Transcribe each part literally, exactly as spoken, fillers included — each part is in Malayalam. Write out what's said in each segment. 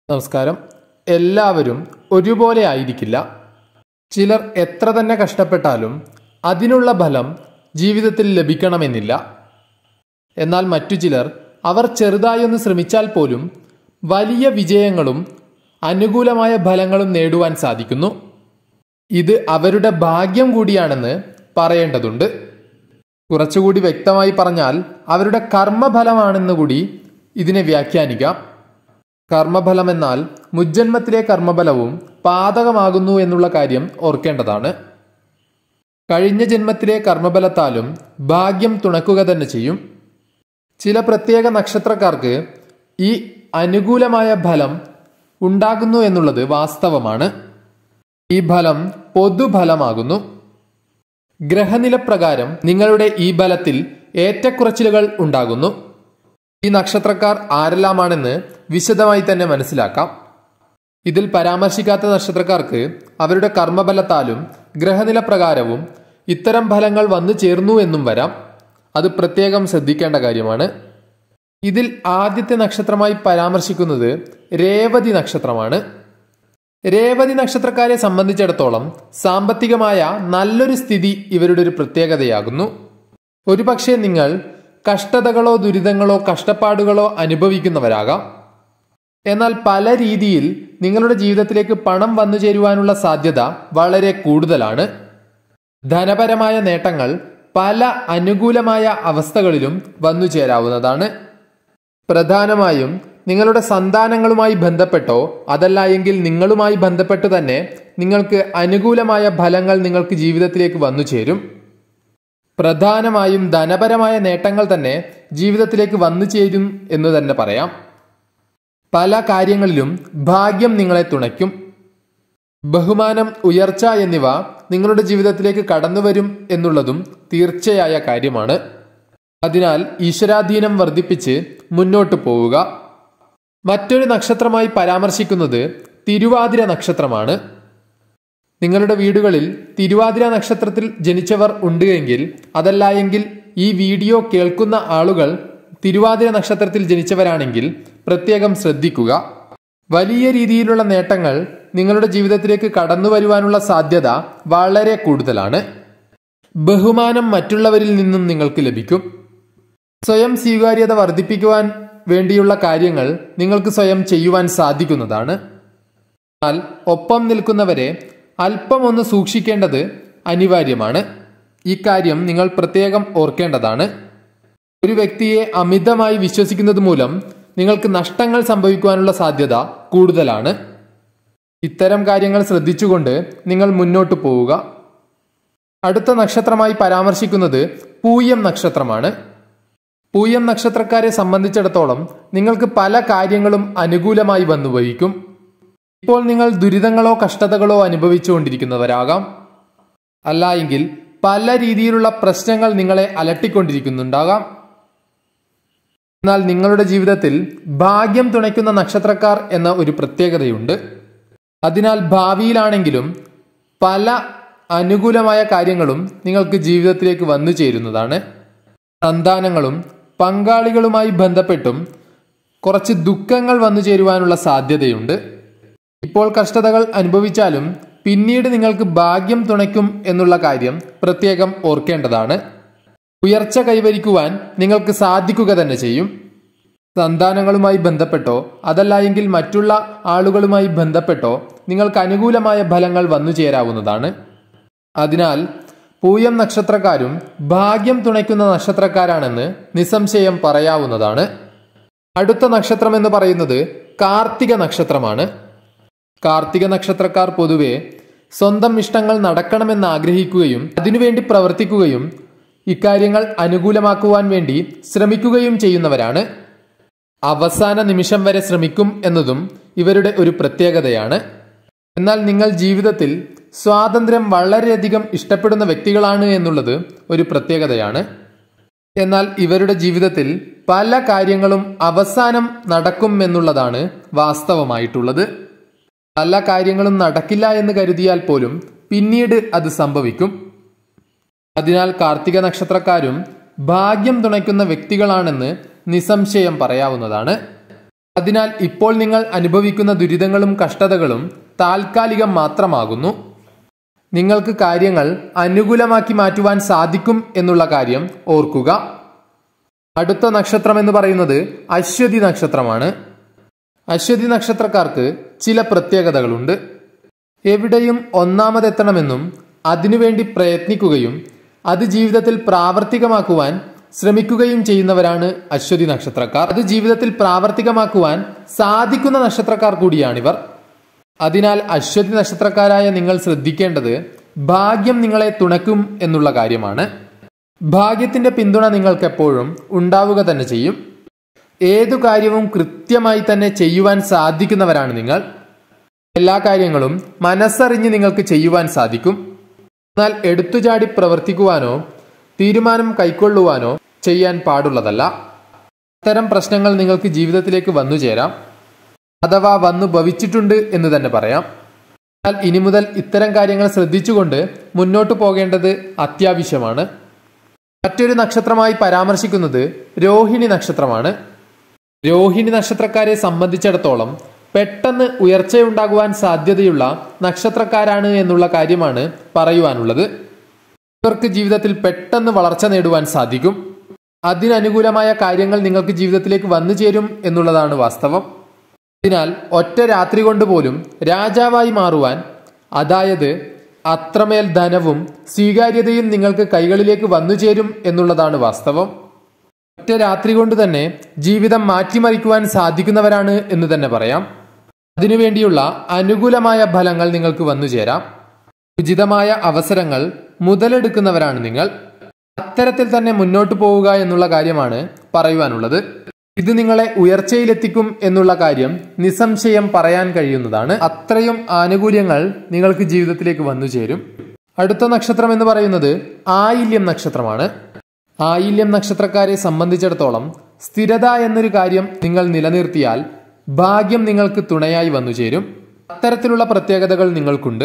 നമസ്കാരം. എല്ലാവരും ഒരുപോലെ ആയിരിക്കില്ല. ചിലർ എത്ര തന്നെ കഷ്ടപ്പെട്ടാലും അതിനുള്ള ഫലം ജീവിതത്തിൽ ലഭിക്കണമെന്നില്ല. എന്നാൽ മറ്റു ചിലർ അവർ ചെറുതായൊന്ന് ശ്രമിച്ചാൽ പോലും വലിയ വിജയങ്ങളും അനുകൂലമായ ഫലങ്ങളും നേടുവാൻ സാധിക്കുന്നു. ഇത് അവരുടെ ഭാഗ്യം കൂടിയാണെന്ന് പറയേണ്ടതുണ്ട്. കുറച്ചുകൂടി വ്യക്തമായി പറഞ്ഞാൽ അവരുടെ കർമ്മഫലമാണെന്ന് കൂടി ഇതിനെ വ്യാഖ്യാനിക്കാം. കർമ്മഫലം എന്നാൽ മുജ്ജന്മത്തിലെ കർമ്മഫലവും പാതകമാകുന്നു എന്നുള്ള കാര്യം ഓർക്കേണ്ടതാണ്. കഴിഞ്ഞ ജന്മത്തിലെ കർമ്മഫലത്താലും ഭാഗ്യം തുണക്കുക തന്നെ ചെയ്യും. ചില പ്രത്യേക നക്ഷത്രക്കാർക്ക് ഈ അനുകൂലമായ ഫലം ഉണ്ടാകുന്നു എന്നുള്ളത് വാസ്തവമാണ്. ഈ ഫലം പൊതുഫലമാകുന്നു. ഗ്രഹനിലപ്രകാരം നിങ്ങളുടെ ഈ ഫലത്തിൽ ഏറ്റക്കുറച്ചിലുകൾ ഉണ്ടാകുന്നു. ഈ നക്ഷത്രക്കാർ ആരെല്ലാമാണെന്ന് വിശദമായി തന്നെ മനസ്സിലാക്കാം. ഇതിൽ പരാമർശിക്കാത്ത നക്ഷത്രക്കാർക്ക് അവരുടെ കർമ്മഫലത്താലും ഗ്രഹനില പ്രകാരവും ഇത്തരം ഫലങ്ങൾ വന്നു ചേർന്നു എന്നും വരാം. അത് പ്രത്യേകം ശ്രദ്ധിക്കേണ്ട കാര്യമാണ്. ഇതിൽ ആദ്യത്തെ നക്ഷത്രമായി പരാമർശിക്കുന്നത് രേവതി നക്ഷത്രമാണ്. രേവതി നക്ഷത്രക്കാരെ സംബന്ധിച്ചിടത്തോളം സാമ്പത്തികമായ നല്ലൊരു സ്ഥിതി ഇവരുടെ ഒരു പ്രത്യേകതയാകുന്നു. ഒരുപക്ഷെ നിങ്ങൾ കഷ്ടതകളോ ദുരിതങ്ങളോ കഷ്ടപ്പാടുകളോ അനുഭവിക്കുന്നവരാകാം. എന്നാൽ പല രീതിയിൽ നിങ്ങളുടെ ജീവിതത്തിലേക്ക് പണം വന്നു ചേരുവാനുള്ള സാധ്യത വളരെ കൂടുതലാണ്. ധനപരമായ നേട്ടങ്ങൾ പല അനുകൂലമായ അവസ്ഥകളിലും വന്നു ചേരാവുന്നതാണ്. പ്രധാനമായും നിങ്ങളുടെ സന്താനങ്ങളുമായി ബന്ധപ്പെട്ടോ അതല്ല എങ്കിൽ നിങ്ങളുമായി ബന്ധപ്പെട്ട് തന്നെ നിങ്ങൾക്ക് അനുകൂലമായ ഫലങ്ങൾ നിങ്ങൾക്ക് ജീവിതത്തിലേക്ക് വന്നു ചേരും. പ്രധാനമായും ധനപരമായ നേട്ടങ്ങൾ തന്നെ ജീവിതത്തിലേക്ക് വന്നു ചേരും എന്ന് തന്നെ പറയാം. പല കാര്യങ്ങളിലും ഭാഗ്യം നിങ്ങളെ തുണയ്ക്കും. ബഹുമാനം, ഉയർച്ച എന്നിവ നിങ്ങളുടെ ജീവിതത്തിലേക്ക് കടന്നു വരും എന്നുള്ളതും തീർച്ചയായ കാര്യമാണ്. അതിനാൽ ഈശ്വരാധീനം വർദ്ധിപ്പിച്ച് മുന്നോട്ട് പോവുക. മറ്റൊരു നക്ഷത്രമായി പരാമർശിക്കുന്നത് തിരുവാതിര നക്ഷത്രമാണ്. നിങ്ങളുടെ വീടുകളിൽ തിരുവാതിര നക്ഷത്രത്തിൽ ജനിച്ചവർ ഉണ്ട് എങ്കിൽ അതല്ല എങ്കിൽ ഈ വീഡിയോ കേൾക്കുന്ന ആളുകൾ തിരുവാതിര നക്ഷത്രത്തിൽ ജനിച്ചവരാണെങ്കിൽ പ്രത്യേകം ശ്രദ്ധിക്കുക. വലിയ രീതിയിലുള്ള നേട്ടങ്ങൾ നിങ്ങളുടെ ജീവിതത്തിലേക്ക് കടന്നു വരുവാനുള്ള സാധ്യത വളരെ കൂടുതലാണ്. ബഹുമാനം മറ്റുള്ളവരിൽ നിന്നും നിങ്ങൾക്ക് ലഭിക്കും. സ്വയം സ്വീകാര്യത വർദ്ധിപ്പിക്കുവാൻ വേണ്ടിയുള്ള കാര്യങ്ങൾ നിങ്ങൾക്ക് സ്വയം ചെയ്യുവാൻ സാധിക്കുന്നതാണ്. എന്നാൽ ഒപ്പം നിൽക്കുന്നവരെ അല്പം ഒന്ന് സൂക്ഷിക്കേണ്ടത് അനിവാര്യമാണ്. ഈ കാര്യം നിങ്ങൾ പ്രത്യേകം ഓർക്കേണ്ടതാണ്. ഒരു വ്യക്തിയെ അമിതമായി വിശ്വസിക്കുന്നത് മൂലം നിങ്ങൾക്ക് നഷ്ടങ്ങൾ സംഭവിക്കുവാനുള്ള സാധ്യത കൂടുതലാണ്. ഇത്തരം കാര്യങ്ങൾ ശ്രദ്ധിച്ചുകൊണ്ട് നിങ്ങൾ മുന്നോട്ട് പോവുക. അടുത്ത നക്ഷത്രമായി പരാമർശിക്കുന്നത് പൂയം നക്ഷത്രമാണ്. പൂയം നക്ഷത്രക്കാരെ സംബന്ധിച്ചിടത്തോളം നിങ്ങൾക്ക് പല കാര്യങ്ങളും അനുകൂലമായി വന്നു ഭവിക്കും. ഇപ്പോൾ നിങ്ങൾ ദുരിതങ്ങളോ കഷ്ടതകളോ അനുഭവിച്ചുകൊണ്ടിരിക്കുന്നവരാകാം. അല്ല എങ്കിൽ പല രീതിയിലുള്ള പ്രശ്നങ്ങൾ നിങ്ങളെ അലട്ടിക്കൊണ്ടിരിക്കുന്നുണ്ടാകാം. എന്നാൽ നിങ്ങളുടെ ജീവിതത്തിൽ ഭാഗ്യം തുണയ്ക്കുന്ന നക്ഷത്രക്കാർ എന്ന ഒരു പ്രത്യേകതയുണ്ട്. അതിനാൽ ഭാവിയിലാണെങ്കിലും പല അനുകൂലമായ കാര്യങ്ങളും നിങ്ങൾക്ക് ജീവിതത്തിലേക്ക് വന്നു ചേരുന്നതാണ്. സന്താനങ്ങളും പങ്കാളികളുമായി ബന്ധപ്പെട്ടും കുറച്ച് ദുഃഖങ്ങൾ വന്നു ചേരുവാനുള്ള സാധ്യതയുണ്ട്. ഇപ്പോൾ കഷ്ടതകൾ അനുഭവിച്ചാലും പിന്നീട് നിങ്ങൾക്ക് ഭാഗ്യം തുണയ്ക്കും എന്നുള്ള കാര്യം പ്രത്യേകം ഓർക്കേണ്ടതാണ്. ഉയർച്ച കൈവരിക്കുവാൻ നിങ്ങൾക്ക് സാധിക്കുക തന്നെ ചെയ്യും. സന്താനങ്ങളുമായി ബന്ധപ്പെട്ടോ അതല്ല എങ്കിൽ മറ്റുള്ള ആളുകളുമായി ബന്ധപ്പെട്ടോ നിങ്ങൾക്ക് അനുകൂലമായ ഫലങ്ങൾ വന്നു ചേരാവുന്നതാണ്. അതിനാൽ പൂയം നക്ഷത്രക്കാരും ഭാഗ്യം തുണയ്ക്കുന്ന നക്ഷത്രക്കാരാണെന്ന് നിസ്സംശയം പറയാവുന്നതാണ്. അടുത്ത നക്ഷത്രം എന്ന് പറയുന്നത് കാർത്തിക നക്ഷത്രമാണ്. കാർത്തിക നക്ഷത്രക്കാർ പൊതുവെ സ്വന്തം ഇഷ്ടങ്ങൾ നടക്കണമെന്ന് ആഗ്രഹിക്കുകയും അതിനുവേണ്ടി പ്രവർത്തിക്കുകയും ഇക്കാര്യങ്ങൾ അനുകൂലമാക്കുവാൻ വേണ്ടി ശ്രമിക്കുകയും ചെയ്യുന്നവരാണ്. അവസാന നിമിഷം വരെ ശ്രമിക്കും എന്നതും ഇവരുടെ ഒരു പ്രത്യേകതയാണ്. എന്നാൽ നിങ്ങൾ ജീവിതത്തിൽ സ്വാതന്ത്ര്യം വളരെയധികം ഇഷ്ടപ്പെടുന്ന വ്യക്തികളാണ് എന്നുള്ളത് ഒരു പ്രത്യേകതയാണ്. എന്നാൽ ഇവരുടെ ജീവിതത്തിൽ പല കാര്യങ്ങളും അവസാനം നടക്കും എന്നുള്ളതാണ് വാസ്തവമായിട്ടുള്ളത്. പല കാര്യങ്ങളും നടക്കില്ല എന്ന് കരുതിയാൽ പോലും പിന്നീട് അത് സംഭവിക്കും. അതിനാൽ കാർത്തിക നക്ഷത്രക്കാരും ഭാഗ്യം തുണയ്ക്കുന്ന വ്യക്തികളാണെന്ന് നിസ്സംശയം പറയാവുന്നതാണ്. അതിനാൽ ഇപ്പോൾ നിങ്ങൾ അനുഭവിക്കുന്ന ദുരിതങ്ങളും കഷ്ടതകളും താൽക്കാലികം മാത്രമാകുന്നു. നിങ്ങൾക്ക് കാര്യങ്ങൾ അനുകൂലമാക്കി മാറ്റുവാൻ സാധിക്കും എന്നുള്ള കാര്യം ഓർക്കുക. അടുത്ത നക്ഷത്രം എന്ന് പറയുന്നത് അശ്വതി നക്ഷത്രമാണ്. അശ്വതി നക്ഷത്രക്കാർക്ക് ചില പ്രത്യേകതകളുണ്ട്. എവിടെയും ഒന്നാമതെത്തണമെന്നും അതിനുവേണ്ടി പ്രയത്നിക്കുകയും അത് ജീവിതത്തിൽ പ്രാവർത്തികമാക്കുവാൻ ശ്രമിക്കുകയും ചെയ്യുന്നവരാണ് അശ്വതി നക്ഷത്രക്കാർ. അത് ജീവിതത്തിൽ പ്രാവർത്തികമാക്കുവാൻ സാധിക്കുന്ന നക്ഷത്രക്കാർ കൂടിയാണിവർ. അതിനാൽ അശ്വതി നക്ഷത്രക്കാരായ നിങ്ങൾ ശ്രദ്ധിക്കേണ്ടത് ഭാഗ്യം നിങ്ങളെ തുണയ്ക്കും എന്നുള്ള കാര്യമാണ്. ഭാഗ്യത്തിന്റെ പിന്തുണ നിങ്ങൾക്ക് എപ്പോഴും ഉണ്ടാവുക തന്നെ ചെയ്യും. ഏതു കാര്യവും കൃത്യമായി തന്നെ ചെയ്യുവാൻ സാധിക്കുന്നവരാണ് നിങ്ങൾ. എല്ലാ കാര്യങ്ങളും മനസ്സറിഞ്ഞ് നിങ്ങൾക്ക് ചെയ്യുവാൻ സാധിക്കും. എന്നാൽ എടുത്തുചാടി പ്രവർത്തിക്കുവാനോ തീരുമാനം കൈക്കൊള്ളുവാനോ ചെയ്യാൻ പാടുള്ളതല്ല. അത്തരം പ്രശ്നങ്ങൾ നിങ്ങൾക്ക് ജീവിതത്തിലേക്ക് വന്നു ചേരാം, അഥവാ വന്നു ഭവിച്ചിട്ടുണ്ട് എന്ന് തന്നെ പറയാം. എന്നാൽ ഇനി മുതൽ ഇത്തരം കാര്യങ്ങൾ ശ്രദ്ധിച്ചുകൊണ്ട് മുന്നോട്ട് പോകേണ്ടത് അത്യാവശ്യമാണ്. മറ്റൊരു നക്ഷത്രമായി പരാമർശിക്കുന്നത് രോഹിണി നക്ഷത്രമാണ്. രോഹിണി നക്ഷത്രക്കാരെ സംബന്ധിച്ചിടത്തോളം പെട്ടെന്ന് ഉയർച്ചയുണ്ടാകുവാൻ സാധ്യതയുള്ള നക്ഷത്രക്കാരാണ് എന്നുള്ള കാര്യമാണ് പറയുവാനുള്ളത്. ഇവർക്ക് ജീവിതത്തിൽ പെട്ടെന്ന് വളർച്ച നേടുവാൻ സാധിക്കും. അതിനനുകൂലമായ കാര്യങ്ങൾ നിങ്ങൾക്ക് ജീവിതത്തിലേക്ക് വന്നു ചേരും എന്നുള്ളതാണ് വാസ്തവം. അതിനാൽ ഒറ്റ രാത്രി കൊണ്ട് പോലും രാജാവായി മാറുവാൻ, അതായത് അത്രമേൽ ധനവും സ്വീകാര്യതയും നിങ്ങൾക്ക് കൈകളിലേക്ക് വന്നു ചേരും എന്നുള്ളതാണ് വാസ്തവം. ഒറ്റ രാത്രി കൊണ്ട് തന്നെ ജീവിതം മാറ്റിമറിക്കുവാൻ സാധിക്കുന്നവരാണ് എന്ന് തന്നെ പറയാം. അതിനുവേണ്ടിയുള്ള അനുകൂലമായ ഫലങ്ങൾ നിങ്ങൾക്ക് വന്നു ചേരാം. ഉചിതമായ അവസരങ്ങൾ മുതലെടുക്കുന്നവരാണ് നിങ്ങൾ. അത്തരത്തിൽ തന്നെ മുന്നോട്ട് പോവുക എന്നുള്ള കാര്യമാണ് പറയുവാനുള്ളത്. ഇത് നിങ്ങളെ ഉയർച്ചയിലെത്തിക്കും എന്നുള്ള കാര്യം നിസ്സംശയം പറയാൻ കഴിയുന്നതാണ്. അത്രയും ആനുകൂല്യങ്ങൾ നിങ്ങൾക്ക് ജീവിതത്തിലേക്ക് വന്നു ചേരും. അടുത്ത നക്ഷത്രം എന്ന് പറയുന്നത് ആയില്യം നക്ഷത്രമാണ്. ആയില്യം നക്ഷത്രക്കാരെ സംബന്ധിച്ചിടത്തോളം സ്ഥിരത എന്നൊരു കാര്യം നിങ്ങൾ നിലനിർത്തിയാൽ ഭാഗ്യം നിങ്ങൾക്ക് തുണയായി വന്നു ചേരും. അത്തരത്തിലുള്ള പ്രത്യേകതകൾ നിങ്ങൾക്കുണ്ട്.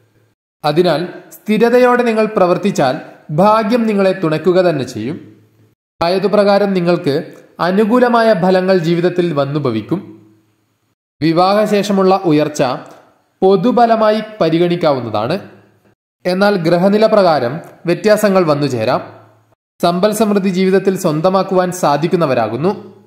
അതിനാൽ സ്ഥിരതയോടെ നിങ്ങൾ പ്രവർത്തിച്ചാൽ ഭാഗ്യം നിങ്ങളെ തുണയ്ക്കുക തന്നെ ചെയ്യും. ആയതുപ്രകാരം നിങ്ങൾക്ക് അനുകൂലമായ ഫലങ്ങൾ ജീവിതത്തിൽ വന്നു ഭവിക്കും. വിവാഹശേഷമുള്ള ഉയർച്ച പൊതുഫലമായി പരിഗണിക്കാവുന്നതാണ്. എന്നാൽ ഗ്രഹനില പ്രകാരം വ്യത്യാസങ്ങൾ വന്നു ചേരാം. സമ്പൽ സമൃദ്ധി ജീവിതത്തിൽ സ്വന്തമാക്കുവാൻ സാധിക്കുന്നവരാകുന്നു.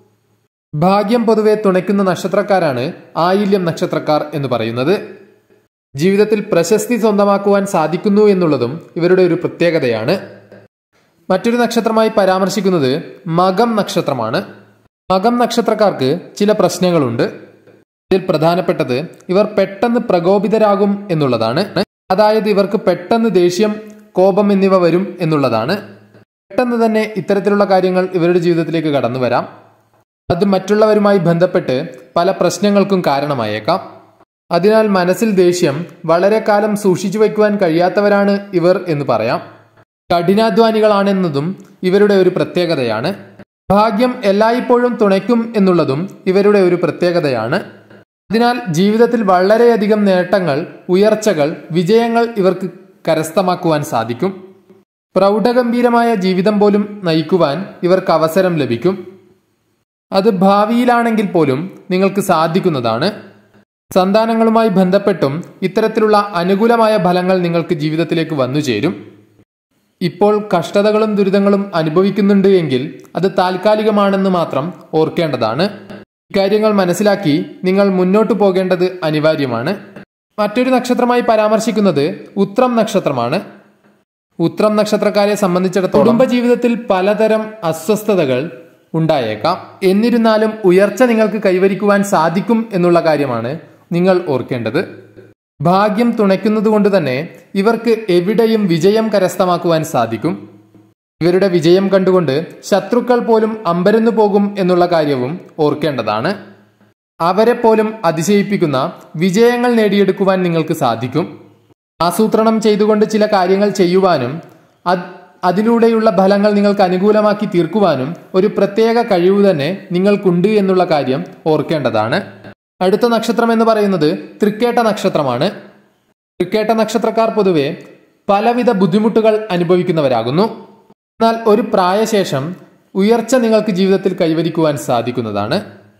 ഭാഗ്യം പൊതുവെ തുണയ്ക്കുന്ന നക്ഷത്രക്കാരാണ് ആയില്യം നക്ഷത്രക്കാർ എന്ന് പറയുന്നത്. ജീവിതത്തിൽ പ്രശസ്തി സ്വന്തമാക്കുവാൻ സാധിക്കുന്നു എന്നുള്ളതും ഇവരുടെ ഒരു പ്രത്യേകതയാണ്. മറ്റൊരു നക്ഷത്രമായി പരാമർശിക്കുന്നത് മകം നക്ഷത്രമാണ്. മകം നക്ഷത്രക്കാർക്ക് ചില പ്രശ്നങ്ങളുണ്ട്. ഇതിൽ പ്രധാനപ്പെട്ടത് ഇവർ പെട്ടെന്ന് പ്രകോപിതരാകും എന്നുള്ളതാണ്. അതായത് ഇവർക്ക് പെട്ടെന്ന് ദേഷ്യം, കോപം എന്നിവ വരും എന്നുള്ളതാണ്. പെട്ടെന്ന് തന്നെ ഇത്തരത്തിലുള്ള കാര്യങ്ങൾ ഇവരുടെ ജീവിതത്തിലേക്ക് കടന്നു വരാം. അത് മറ്റുള്ളവരുമായി ബന്ധപ്പെട്ട് പല പ്രശ്നങ്ങൾക്കും കാരണമായേക്കാം. അതിനാൽ മനസ്സിൽ ദേഷ്യം വളരെ കാലം സൂക്ഷിച്ചു വയ്ക്കുവാൻ കഴിയാത്തവരാണ് ഇവർ എന്ന് പറയാം. കഠിനാധ്വാനികളാണെന്നതും ഇവരുടെ ഒരു പ്രത്യേകതയാണ്. ഭാഗ്യം എല്ലായ്പ്പോഴും തുണയ്ക്കും എന്നുള്ളതും ഇവരുടെ ഒരു പ്രത്യേകതയാണ്. അതിനാൽ ജീവിതത്തിൽ വളരെയധികം നേട്ടങ്ങൾ, ഉയർച്ചകൾ, വിജയങ്ങൾ ഇവർക്ക് കരസ്ഥമാക്കുവാൻ സാധിക്കും. പ്രൗഢഗംഭീരമായ ജീവിതം പോലും നയിക്കുവാൻ ഇവർക്ക് അവസരം ലഭിക്കും. അത് ഭാവിയിലാണെങ്കിൽ പോലും നിങ്ങൾക്ക് സാധിക്കുന്നതാണ്. സന്താനങ്ങളുമായി ബന്ധപ്പെട്ടും ഇത്തരത്തിലുള്ള അനുകൂലമായ ഫലങ്ങൾ നിങ്ങൾക്ക് ജീവിതത്തിലേക്ക് വന്നു ചേരും. ഇപ്പോൾ കഷ്ടതകളും ദുരിതങ്ങളും അനുഭവിക്കുന്നുണ്ട് എങ്കിൽ അത് താൽക്കാലികമാണെന്ന് മാത്രം ഓർക്കേണ്ടതാണ്. ഇക്കാര്യങ്ങൾ മനസ്സിലാക്കി നിങ്ങൾ മുന്നോട്ടു പോകേണ്ടത് അനിവാര്യമാണ്. മറ്റൊരു നക്ഷത്രമായി പരാമർശിക്കുന്നത് ഉത്രം നക്ഷത്രമാണ്. ഉത്രം നക്ഷത്രക്കാരെ സംബന്ധിച്ചിടത്തോളം കുടുംബജീവിതത്തിൽ പലതരം അസ്വസ്ഥതകൾ ഉണ്ടായേക്കാം. എന്നിരുന്നാലും ഉയർച്ച നിങ്ങൾക്ക് കൈവരിക്കുവാൻ സാധിക്കും എന്നുള്ള കാര്യമാണ് നിങ്ങൾ ഓർക്കേണ്ടത്. ഭാഗ്യം തുണയ്ക്കുന്നത് കൊണ്ട് തന്നെ ഇവർക്ക് എവിടെയും വിജയം കരസ്ഥമാക്കുവാൻ സാധിക്കും. ഇവരുടെ വിജയം കണ്ടുകൊണ്ട് ശത്രുക്കൾ പോലും അമ്പരന്നു പോകും എന്നുള്ള കാര്യവും ഓർക്കേണ്ടതാണ്. അവരെ പോലും അതിശയിപ്പിക്കുന്ന വിജയങ്ങൾ നേടിയെടുക്കുവാൻ നിങ്ങൾക്ക് സാധിക്കും. ആസൂത്രണം ചെയ്തുകൊണ്ട് ചില കാര്യങ്ങൾ ചെയ്യുവാനും അതിലൂടെയുള്ള ഫലങ്ങൾ നിങ്ങൾക്ക് അനുകൂലമാക്കി തീർക്കുവാനും ഒരു പ്രത്യേക കഴിവ് തന്നെ നിങ്ങൾക്കുണ്ട് എന്നുള്ള കാര്യം ഓർക്കേണ്ടതാണ്. അടുത്ത നക്ഷത്രം എന്ന് പറയുന്നത് തൃക്കേട്ട നക്ഷത്രമാണ്. തൃക്കേട്ട നക്ഷത്രക്കാർ പൊതുവെ പലവിധ ബുദ്ധിമുട്ടുകൾ അനുഭവിക്കുന്നവരാകുന്നു. എന്നാൽ ഒരു പ്രായശേഷം ഉയർച്ച നിങ്ങൾക്ക് ജീവിതത്തിൽ കൈവരിക്കുവാൻ സാധിക്കുന്നതാണ്.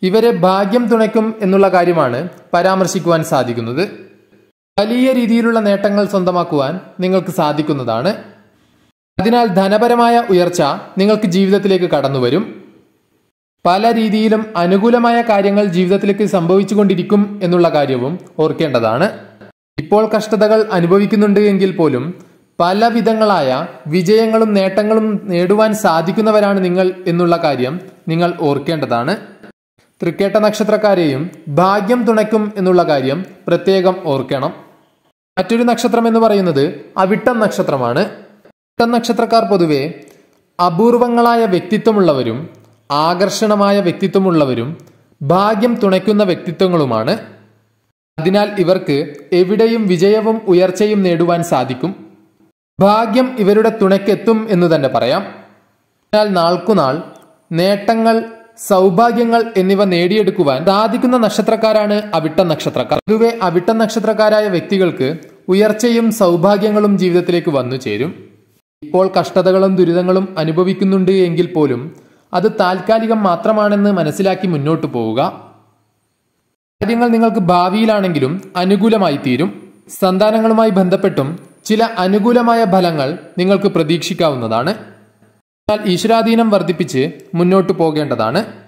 ഇവരെ ഭാഗ്യം തുണയ്ക്കും എന്നുള്ള കാര്യമാണ് പരാമർശിക്കുവാൻ സാധിക്കുന്നത്. വലിയ രീതിയിലുള്ള നേട്ടങ്ങൾ സ്വന്തമാക്കുവാൻ നിങ്ങൾക്ക് സാധിക്കുന്നതാണ്. അതിനാൽ ധനപരമായ ഉയർച്ച നിങ്ങൾക്ക് ജീവിതത്തിലേക്ക് കടന്നു വരും. പല രീതിയിലും അനുകൂലമായ കാര്യങ്ങൾ ജീവിതത്തിലേക്ക് സംഭവിച്ചുകൊണ്ടിരിക്കും എന്നുള്ള കാര്യവും ഓർക്കേണ്ടതാണ്. ഇപ്പോൾ കഷ്ടതകൾ അനുഭവിക്കുന്നുണ്ട് എങ്കിൽ പോലും പല വിധങ്ങളായ വിജയങ്ങളും നേട്ടങ്ങളും നേടുവാൻ സാധിക്കുന്നവരാണ് നിങ്ങൾ എന്നുള്ള കാര്യം നിങ്ങൾ ഓർക്കേണ്ടതാണ്. തൃക്കേട്ട നക്ഷത്രക്കാരെയും ഭാഗ്യം തുണയ്ക്കും എന്നുള്ള കാര്യം പ്രത്യേകം ഓർക്കണം. മറ്റൊരു നക്ഷത്രം എന്ന് പറയുന്നത് അവിട്ടം നക്ഷത്രമാണ്. അവിട്ടം നക്ഷത്രക്കാർ പൊതുവെ അപൂർവങ്ങളായ വ്യക്തിത്വമുള്ളവരും ആകർഷണമായ വ്യക്തിത്വമുള്ളവരും ഭാഗ്യം തുണയ്ക്കുന്ന വ്യക്തിത്വങ്ങളുമാണ്. അതിനാൽ ഇവർക്ക് എവിടെയും വിജയവും ഉയർച്ചയും നേടുവാൻ സാധിക്കും. ഭാഗ്യം ഇവരുടെ തുണയ്ക്കെത്തും എന്ന് തന്നെ പറയാം. എന്നാൽ നാൾക്കുനാൾ നേട്ടങ്ങൾ, സൗഭാഗ്യങ്ങൾ എന്നിവ നേടിയെടുക്കുവാൻ സാധിക്കുന്ന നക്ഷത്രക്കാരാണ് അവിട്ടം നക്ഷത്രക്കാർ. പൊതുവെ അവിട്ടം നക്ഷത്രക്കാരായ വ്യക്തികൾക്ക് ഉയർച്ചയും സൗഭാഗ്യങ്ങളും ജീവിതത്തിലേക്ക് വന്നു ചേരും. ഇപ്പോൾ കഷ്ടതകളും ദുരിതങ്ങളും അനുഭവിക്കുന്നുണ്ട് എങ്കിൽ പോലും അത് താൽക്കാലികം മാത്രമാണെന്ന് മനസ്സിലാക്കി മുന്നോട്ട് പോവുക. കാര്യങ്ങൾ നിങ്ങൾക്ക് ഭാവിയിലാണെങ്കിലും അനുകൂലമായി തീരും. സന്താനങ്ങളുമായി ബന്ധപ്പെട്ടും ചില അനുകൂലമായ ഫലങ്ങൾ നിങ്ങൾക്ക് പ്രതീക്ഷിക്കാവുന്നതാണ്. എന്നാൽ ഈശ്വരാധീനം വർദ്ധിപ്പിച്ച് മുന്നോട്ട് പോകേണ്ടതാണ്.